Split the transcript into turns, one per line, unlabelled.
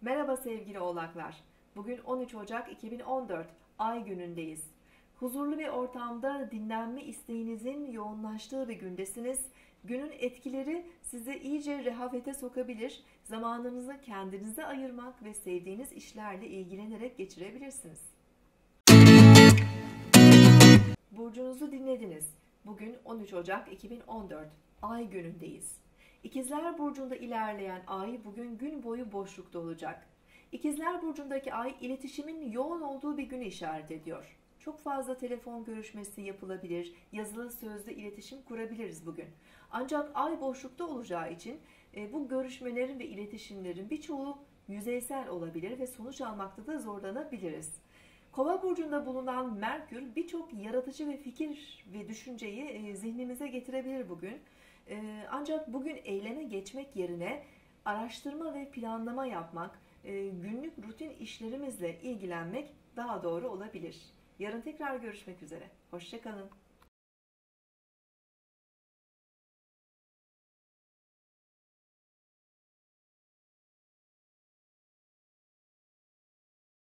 Merhaba sevgili oğlaklar. Bugün 13 Ocak 2014 Ay günündeyiz. Huzurlu bir ortamda dinlenme isteğinizin yoğunlaştığı bir gündesiniz. Günün etkileri sizi iyice rehavete sokabilir. Zamanınızı kendinize ayırmak ve sevdiğiniz işlerle ilgilenerek geçirebilirsiniz. Burcunuzu dinlediniz. Bugün 13 Ocak 2014 Ay günündeyiz. İkizler Burcu'nda ilerleyen Ay bugün gün boyu boşlukta olacak. İkizler Burcu'ndaki Ay iletişimin yoğun olduğu bir günü işaret ediyor. Çok fazla telefon görüşmesi yapılabilir, yazılı sözlü iletişim kurabiliriz bugün. Ancak Ay boşlukta olacağı için bu görüşmelerin ve iletişimlerin birçoğu yüzeysel olabilir ve sonuç almakta da zorlanabiliriz. Kova burcunda bulunan Merkür birçok yaratıcı ve fikir ve düşünceyi zihnimize getirebilir bugün. Ancak bugün eyleme geçmek yerine araştırma ve planlama yapmak, günlük rutin işlerimizle ilgilenmek daha doğru olabilir. Yarın tekrar görüşmek üzere. Hoşça kalın.